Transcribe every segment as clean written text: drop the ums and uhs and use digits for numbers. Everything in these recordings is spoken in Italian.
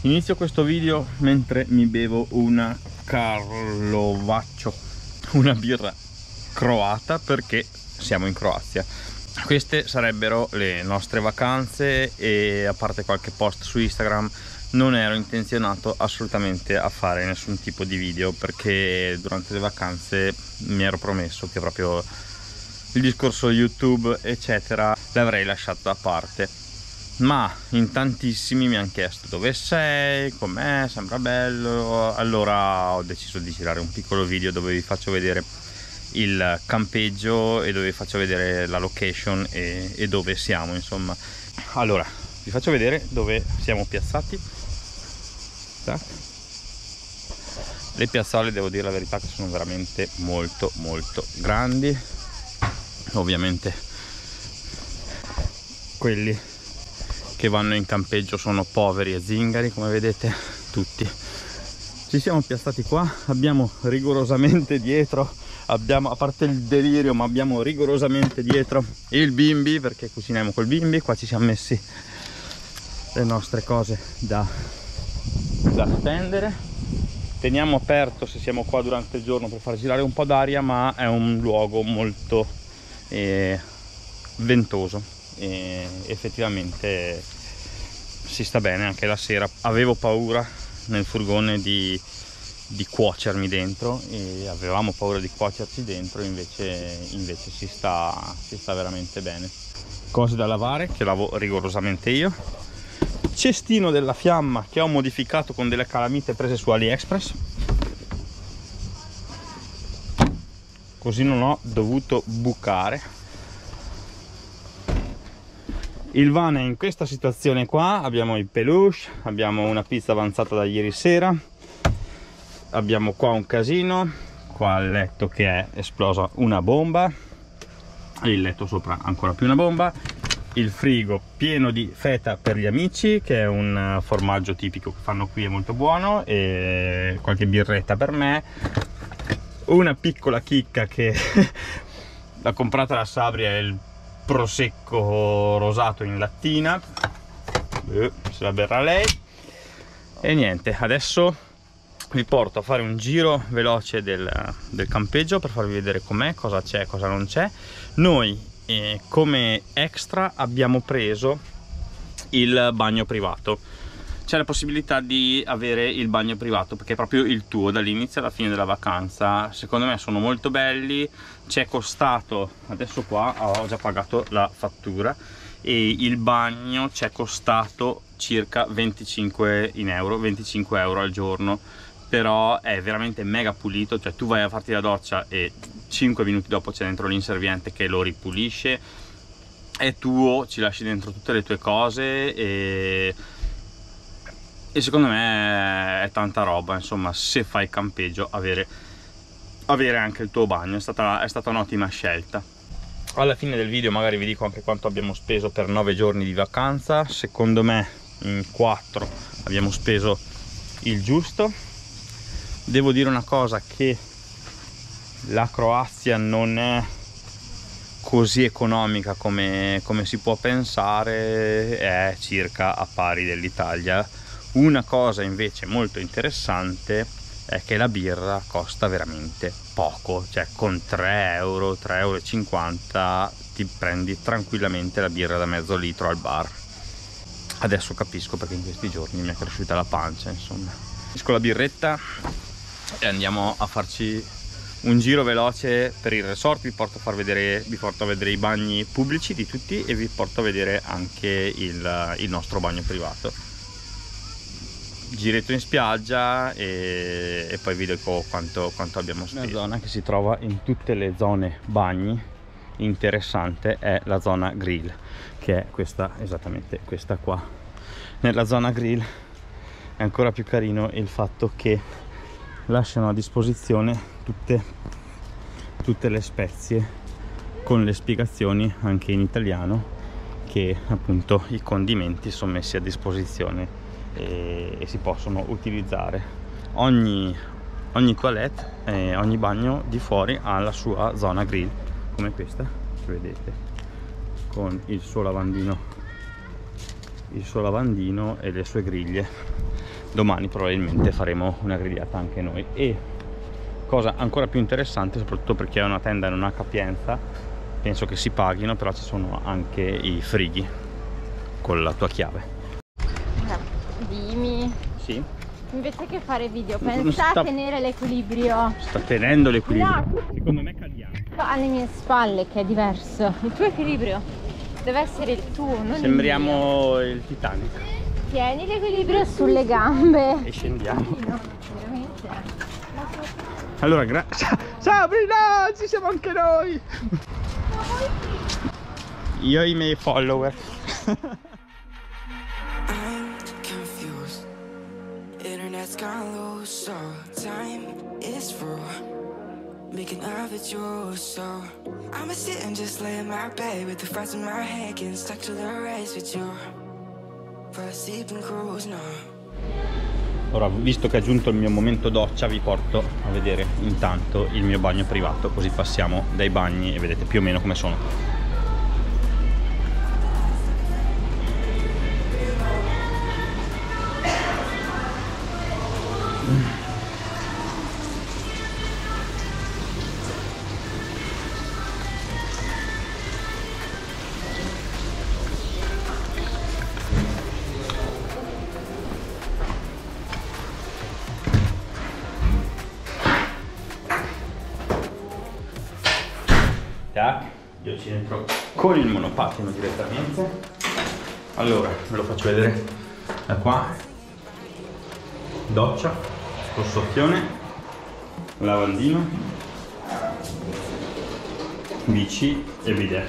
Inizio questo video mentre mi bevo una Karlovaccio, una birra croata, perché siamo in Croazia. Queste sarebbero le nostre vacanze e, a parte qualche post su Instagram, non ero intenzionato assolutamente a fare nessun tipo di video, perché durante le vacanze mi ero promesso che proprio il discorso YouTube eccetera l'avrei lasciato da parte. Ma in tantissimi mi hanno chiesto dove sei, com'è, sembra bello. Allora ho deciso di girare un piccolo video dove vi faccio vedere il campeggio e dove vi faccio vedere la location e dove siamo, insomma. Allora vi faccio vedere dove siamo piazzati. Le piazzole, devo dire la verità, che sono veramente molto grandi. Ovviamente quelli che vanno in campeggio sono poveri e zingari, come vedete tutti. Ci siamo piazzati qua, abbiamo rigorosamente dietro, a parte il delirio, ma abbiamo rigorosamente dietro il bimbi, perché cuciniamo col bimbi. Qua ci siamo messi le nostre cose da spendere. Teniamo aperto se siamo qua durante il giorno per far girare un po' d'aria, ma è un luogo molto ventoso e effettivamente si sta bene anche la sera. Avevo paura nel furgone di cuocermi dentro, e avevamo paura di cuocerci dentro, invece si sta veramente bene. Cose da lavare che lavo rigorosamente io. Cestino della fiamma che ho modificato con delle calamite prese su AliExpress, così non ho dovuto bucare. Il van è in questa situazione qua, abbiamo i peluche, abbiamo una pizza avanzata da ieri sera, abbiamo qua un casino, qua il letto che è esplosa una bomba, il letto sopra ancora più una bomba, il frigo pieno di feta per gli amici, che è un formaggio tipico che fanno qui, è molto buono, e qualche birretta per me, una piccola chicca che l'ha comprata la Sabria, è il prosecco rosato in lattina, se la berrà lei. E niente, adesso vi porto a fare un giro veloce del campeggio per farvi vedere com'è, cosa c'è, cosa non c'è. Noi come extra abbiamo preso il bagno privato. C'è la possibilità di avere il bagno privato perché è proprio il tuo dall'inizio alla fine della vacanza. Secondo me sono molto belli. Ci è costato, adesso qua ho già pagato la fattura, e il bagno ci è costato circa 25 euro al giorno, però è veramente mega pulito. Cioè tu vai a farti la doccia e 5 minuti dopo c'è dentro l'inserviente che lo ripulisce, è tuo, ci lasci dentro tutte le tue cose e secondo me è tanta roba, insomma. Se fai campeggio avere anche il tuo bagno è stata un'ottima scelta. Alla fine del video magari vi dico anche quanto abbiamo speso per 9 giorni di vacanza. Secondo me in 4 abbiamo speso il giusto. Devo dire una cosa, che la Croazia non è così economica come si può pensare, è circa a pari dell'Italia. Una cosa invece molto interessante è che la birra costa veramente poco, cioè con 3 euro, 3,50 euro ti prendi tranquillamente la birra da mezzo litro al bar. Adesso capisco perché in questi giorni mi è cresciuta la pancia, insomma. Finisco la birretta e andiamo a farci un giro veloce per il resort. Vi porto a vedere i bagni pubblici di tutti e vi porto a vedere anche il nostro bagno privato. Giretto in spiaggia e poi vi dico quanto abbiamo speso. Una zona che si trova in tutte le zone bagni interessante è la zona grill, che è questa, esattamente questa qua. Nella zona grill è ancora più carino il fatto che lasciano a disposizione tutte le spezie, con le spiegazioni anche in italiano, che appunto i condimenti sono messi a disposizione e si possono utilizzare. Ogni toilette, ogni bagno di fuori ha la sua zona grill, come questa che vedete, con il suo lavandino e le sue griglie. domani probabilmente faremo una grigliata anche noi. E cosa ancora più interessante, soprattutto perché è una tenda e non ha capienza, penso che si paghino, però ci sono anche i frighi con la tua chiave. Dimmi. Sì? Invece che fare video, pensa a tenere l'equilibrio. Sta tenendo l'equilibrio. No. Secondo me cadiamo. Alle mie spalle, che è diverso. Il tuo equilibrio deve essere il tuo, non Sembriamo il Titanic. Tieni l'equilibrio sulle gambe. E scendiamo. No, veramente. Allora, Sabrina, ci siamo anche noi! Io e i miei follower. Internet's gone low, so time is through. Making love at you, so I'ma sit and just lay in my bed with the thoughts in my head, getting stuck to the race with you. For a sleeping cruise, no. Ora, visto che è giunto il mio momento doccia, vi porto a vedere intanto il mio bagno privato, così passiamo dai bagni e vedete più o meno come sono. Io ci entro con il monopattino direttamente. Allora, ve lo faccio vedere da qua. Doccia, scossoffione, lavandino, bici e bidet.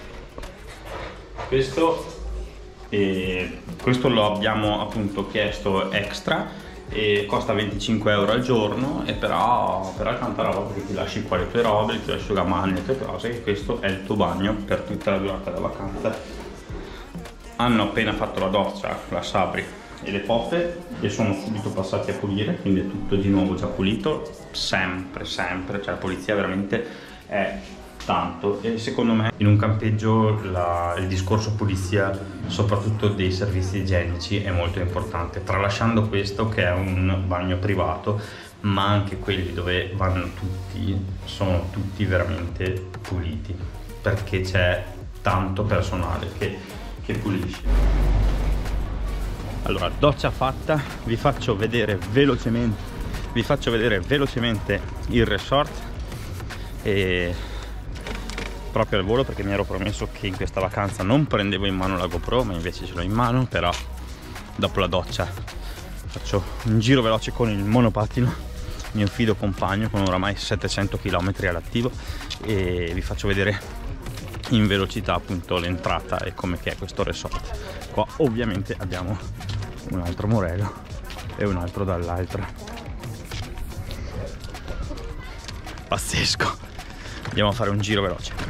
Questo lo abbiamo appunto chiesto extra e costa 25 euro al giorno, e però è tanta roba, perché ti lasci qua le tue robe, le tue asciugamani, le tue cose, e questo è il tuo bagno per tutta la durata della vacanza. Hanno appena fatto la doccia, la Sabri e le poppe, e sono subito passati a pulire, quindi è tutto di nuovo già pulito, sempre, cioè la pulizia veramente è tanto. E secondo me in un campeggio il discorso pulizia, soprattutto dei servizi igienici, è molto importante, tralasciando questo che è un bagno privato, ma anche quelli dove vanno tutti sono tutti veramente puliti, perché c'è tanto personale che pulisce. Allora, doccia fatta, vi faccio vedere velocemente il resort, e proprio al volo, perché mi ero promesso che in questa vacanza non prendevo in mano la GoPro, ma invece ce l'ho in mano. Però dopo la doccia faccio un giro veloce con il monopattino, mio fido compagno, con oramai 700 km all'attivo, e vi faccio vedere in velocità appunto l'entrata e come che è questo resort. Qua ovviamente abbiamo un altro morello e un altro dall'altra. Pazzesco. Andiamo a fare un giro veloce.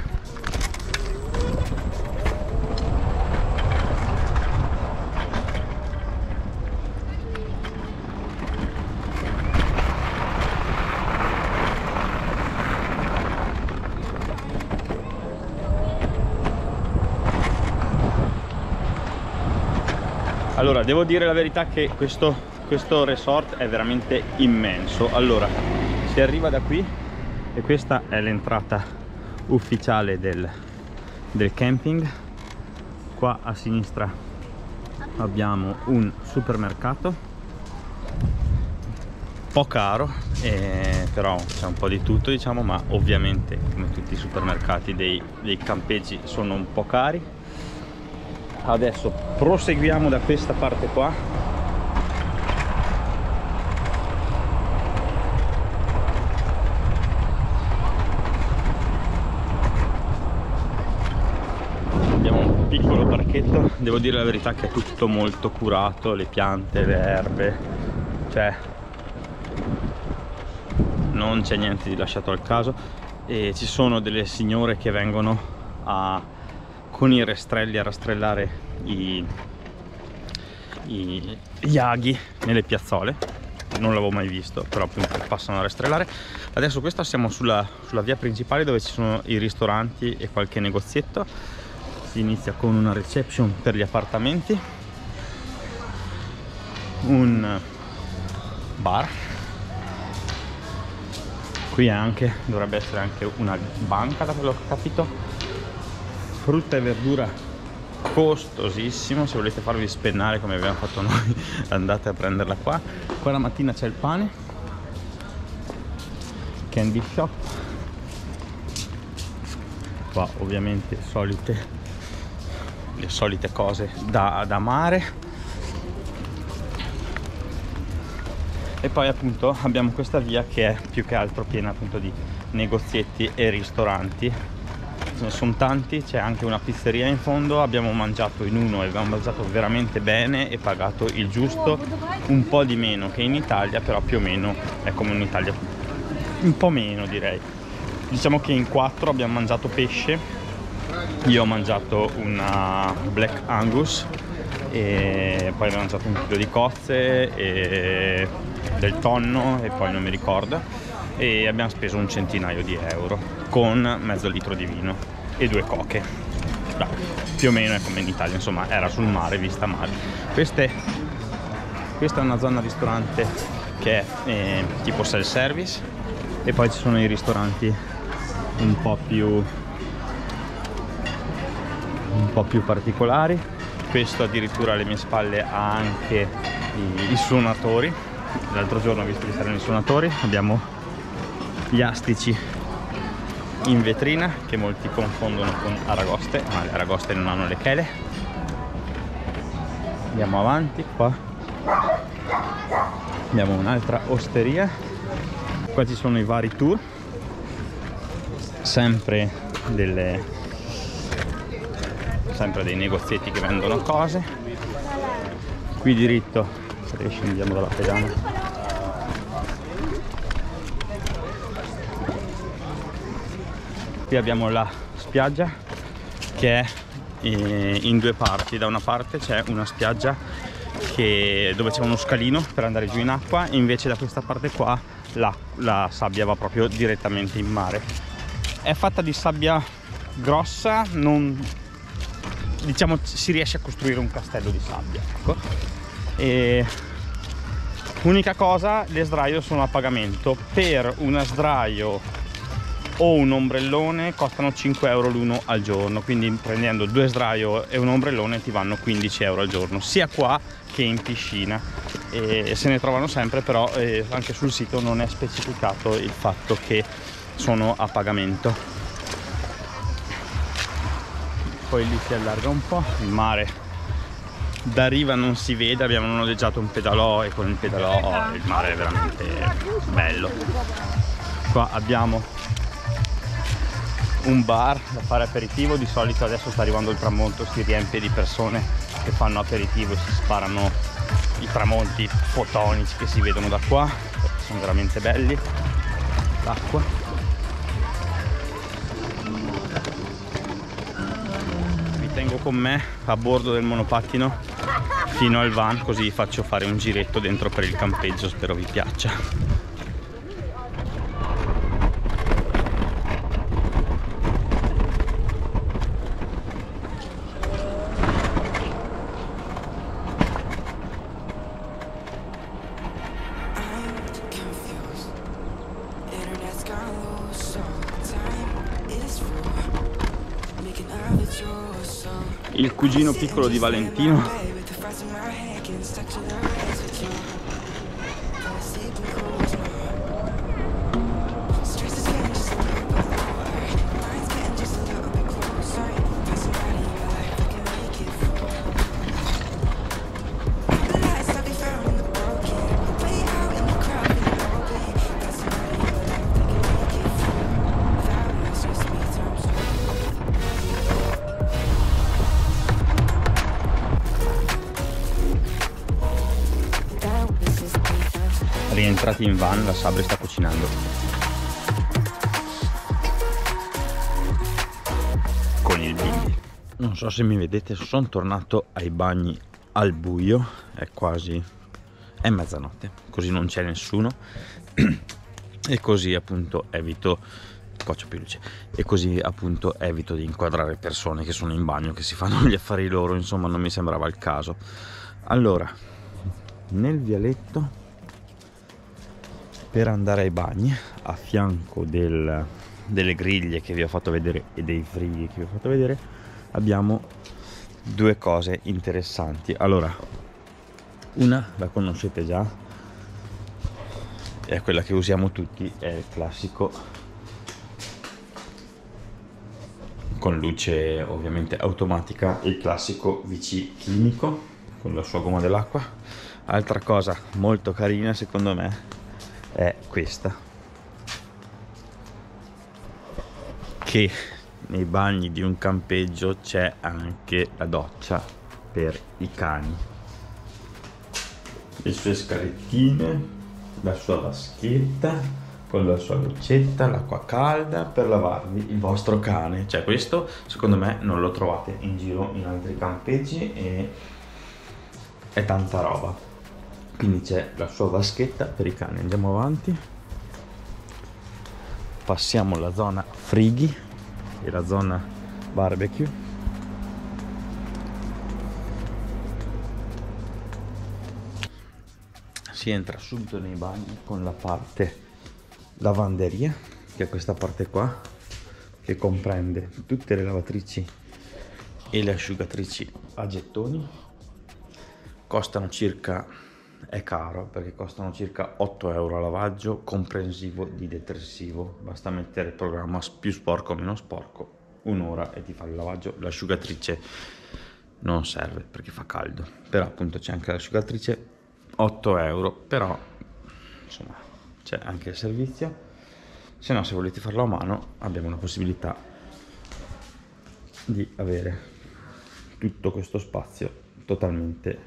Allora, devo dire la verità che questo resort è veramente immenso. Allora, si arriva da qui e questa è l'entrata ufficiale del camping. Qua a sinistra abbiamo un supermercato, un po' caro, però c'è un po' di tutto, diciamo, ma ovviamente come tutti i supermercati dei campeggi sono un po' cari. Adesso proseguiamo da questa parte qua. Abbiamo un piccolo parchetto, devo dire la verità che è tutto molto curato, le piante, le erbe, cioè non c'è niente di lasciato al caso, e ci sono delle signore che vengono con i rastrelli a rastrellare gli aghi nelle piazzole. Non l'avevo mai visto, però appunto passano a rastrellare. Adesso siamo sulla via principale, dove ci sono i ristoranti e qualche negozietto. Si inizia con una reception per gli appartamenti, un bar. Qui dovrebbe essere anche una banca, da quello che ho capito. Frutta e verdura costosissimo, se volete farvi spennare come abbiamo fatto noi andate a prenderla qua. Qua la mattina c'è il pane, candy shop. Qua ovviamente le solite cose da mare. E poi appunto abbiamo questa via che è più che altro piena appunto di negozietti e ristoranti. Ce ne sono tanti, c'è anche una pizzeria in fondo. Abbiamo mangiato in uno e abbiamo mangiato veramente bene e pagato il giusto, un po' di meno che in Italia, però più o meno è come in Italia, un po' meno direi. Diciamo che in 4 abbiamo mangiato pesce. Io ho mangiato una Black Angus e poi abbiamo mangiato 1 chilo di cozze e del tonno e poi non mi ricordo, e abbiamo speso un centinaio di euro con mezzo litro di vino e 2 coche. Beh, più o meno è come in Italia, insomma era sul mare, vista mare. Questa è una zona ristorante che è tipo self service, e poi ci sono i ristoranti un po' più particolari. Questo addirittura alle mie spalle ha anche i suonatori. L'altro giorno ho visto che c'erano i suonatori. Abbiamo gli astici in vetrina che molti confondono con aragoste, ma le aragoste non hanno le chele. Andiamo avanti, qua abbiamo un'altra osteria. Qua ci sono i vari tour, sempre dei negozietti che vendono cose. Qui diritto scendiamo dalla pedana. Qui abbiamo la spiaggia che è in 2 parti. Da una parte c'è una spiaggia dove c'è uno scalino per andare giù in acqua, e invece da questa parte qua la sabbia va proprio direttamente in mare. È fatta di sabbia grossa, diciamo si riesce a costruire un castello di sabbia, ecco. E unica cosa, le sdraio sono a pagamento. Per una sdraio o un ombrellone costano 5 euro l'uno al giorno, quindi prendendo 2 sdraio e un ombrellone ti vanno 15 euro al giorno, sia qua che in piscina, e se ne trovano sempre, però anche sul sito non è specificato il fatto che sono a pagamento. Poi lì si allarga un po', il mare da riva non si vede. Abbiamo noleggiato un pedalò e con il pedalò il mare è veramente bello. Qua abbiamo un bar da fare aperitivo. Di solito adesso sta arrivando il tramonto, si riempie di persone che fanno aperitivo e si sparano i tramonti fotonici che si vedono da qua, sono veramente belli. L'acqua, tengo con me a bordo del monopattino fino al van, così vi faccio fare un giretto dentro per il campeggio, spero vi piaccia. Il cugino piccolo di Valentino. Rientrati in van, la Sabri sta cucinando con il bimbi. Non so se mi vedete, sono tornato ai bagni al buio, è mezzanotte, così non c'è nessuno e così appunto evito di inquadrare persone che sono in bagno, che si fanno gli affari loro, insomma non mi sembrava il caso. Allora, nel vialetto per andare ai bagni, a fianco delle griglie che vi ho fatto vedere e dei frighi che vi ho fatto vedere, abbiamo due cose interessanti. Allora, una la conoscete già, è quella che usiamo tutti, è il classico con luce ovviamente automatica, il classico WC chimico con la sua gomma dell'acqua. Altra cosa molto carina secondo me è questa, che nei bagni di un campeggio c'è anche la doccia per i cani, le sue scalettine, la sua vaschetta con la sua doccetta, l'acqua calda per lavarvi il vostro cane. Cioè questo secondo me non lo trovate in giro in altri campeggi e è tanta roba. Quindi c'è la sua vaschetta per i cani. Andiamo avanti, passiamo alla zona frighi e la zona barbecue. Si entra subito nei bagni con la parte lavanderia, che è questa parte qua, che comprende tutte le lavatrici e le asciugatrici a gettoni. Costano circa, è caro perché costano circa 8 euro a lavaggio, comprensivo di detersivo. Basta mettere il programma più sporco o meno sporco, un'ora e ti fa il lavaggio. L'asciugatrice non serve perché fa caldo, però appunto c'è anche l'asciugatrice, 8 euro, però insomma c'è anche il servizio. Se no, se volete farlo a mano, abbiamo la possibilità di avere tutto questo spazio totalmente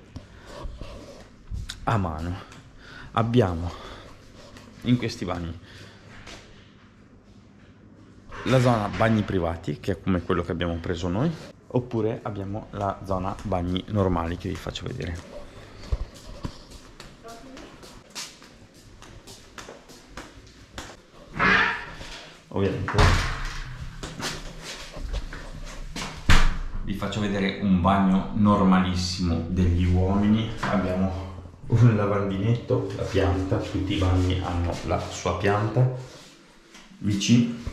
a mano. Abbiamo in questi bagni la zona bagni privati, che è come quello che abbiamo preso noi, oppure abbiamo la zona bagni normali che vi faccio vedere. Ovviamente vi faccio vedere un bagno normalissimo degli uomini. Abbiamo un lavandinetto, la pianta, tutti i bagni hanno la sua pianta, WC.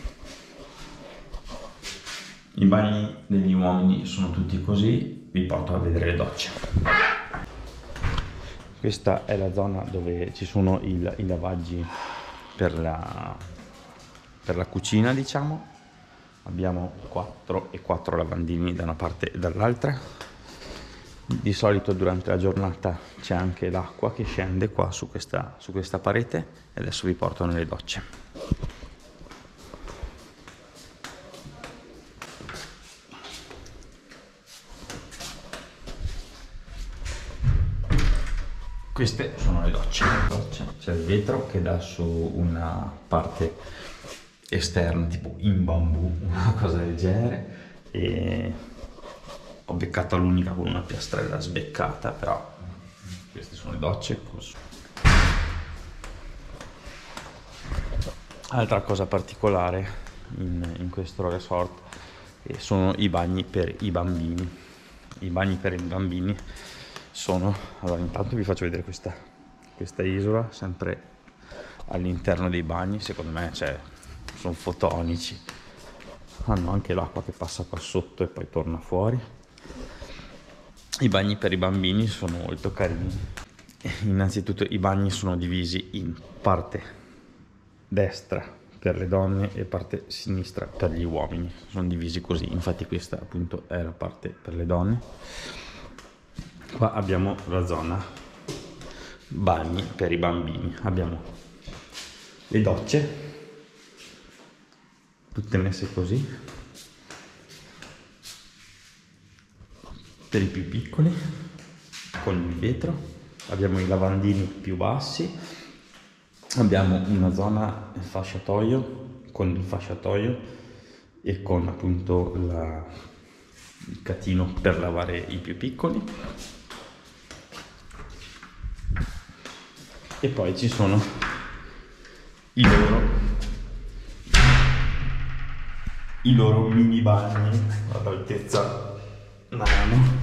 I bagni degli uomini sono tutti così, vi porto a vedere le docce. Questa è la zona dove ci sono i lavaggi per la cucina, diciamo. Abbiamo 4 e 4 lavandini da una parte e dall'altra. Di solito durante la giornata c'è anche l'acqua che scende qua su questa parete, e adesso vi porto nelle docce. Queste sono le docce. C'è il vetro che dà su una parte esterna tipo in bambù, una cosa del genere, e ho beccato l'unica con una piastrella sbeccata, però queste sono le docce. Altra cosa particolare in questo resort sono i bagni per i bambini. I bagni per i bambini sono, allora intanto vi faccio vedere questa isola sempre all'interno dei bagni. Secondo me sono fotonici, hanno anche l'acqua che passa qua sotto e poi torna fuori. I bagni per i bambini sono molto carini. Innanzitutto i bagni sono divisi in parte destra per le donne e parte sinistra per gli uomini, sono divisi così. Infatti questa appunto è la parte per le donne. Qua abbiamo la zona bagni per i bambini, abbiamo le docce tutte messe così per i più piccoli con il vetro. Abbiamo i lavandini più bassi, abbiamo una zona fasciatoio con il fasciatoio e con appunto il catino per lavare i più piccoli, e poi ci sono i loro mini bagni ad altezza nano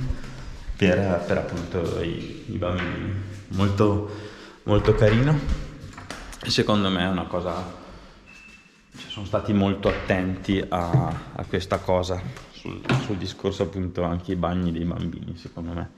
per appunto i bambini. Molto molto carino. e secondo me è una cosa, sono stati molto attenti a questa cosa sul discorso appunto anche i bagni dei bambini, secondo me.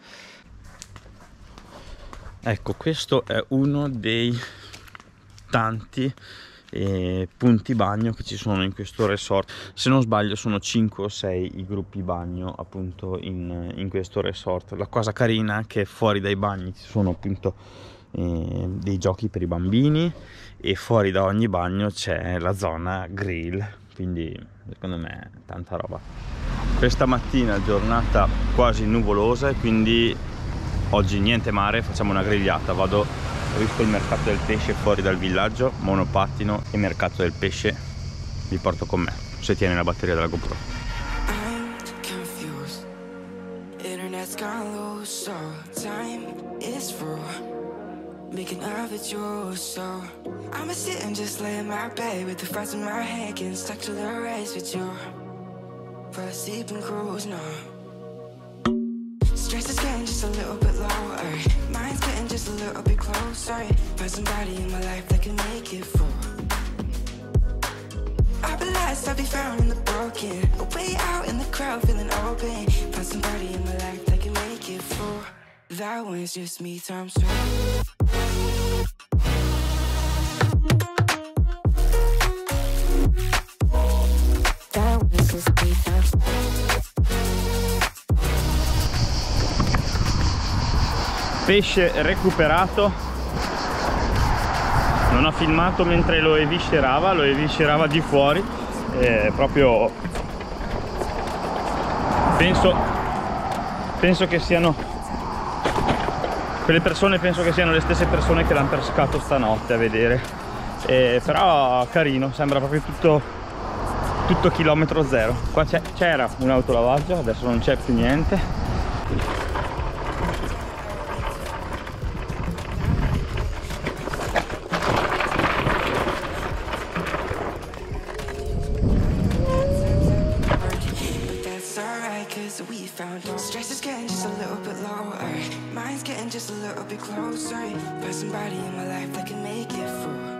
Ecco, questo è uno dei tanti punti bagno che ci sono in questo resort. Se non sbaglio sono 5 o 6 i gruppi bagno appunto in questo resort. La cosa carina è che fuori dai bagni ci sono appunto dei giochi per i bambini, e fuori da ogni bagno c'è la zona grill, quindi secondo me tanta roba. Questa mattina giornata quasi nuvolosa e quindi oggi niente mare, facciamo una grigliata. Ho visto il mercato del pesce fuori dal villaggio, monopattino e mercato del pesce, vi porto con me se tiene la batteria della GoPro. I'm confused. Internet's gone low, so time is through. Making of it yours, so I'ma sit and just lay in my bed with the thoughts in my head, getting stuck to the race with you. For a sleeping cruise, no. Stress is getting just a little bit lower. Mind's getting just a little bit closer. Find somebody in my life that can make it full. I'll be lost, I'll be found in the broken. Way out in the crowd, feeling open. Find somebody in my life that can make it full. That one's just me times 2. That one's just me times 2. Pesce recuperato. Non ho filmato mentre lo eviscerava di fuori, proprio penso che siano quelle persone, penso che siano le stesse persone che l'hanno pescato stanotte a vedere, però carino, sembra proprio tutto chilometro zero. Qua c'era un autolavaggio, adesso non c'è più niente. Stress is getting just a little bit lower. Mind's getting just a little bit closer. Find somebody in my life that can make it full.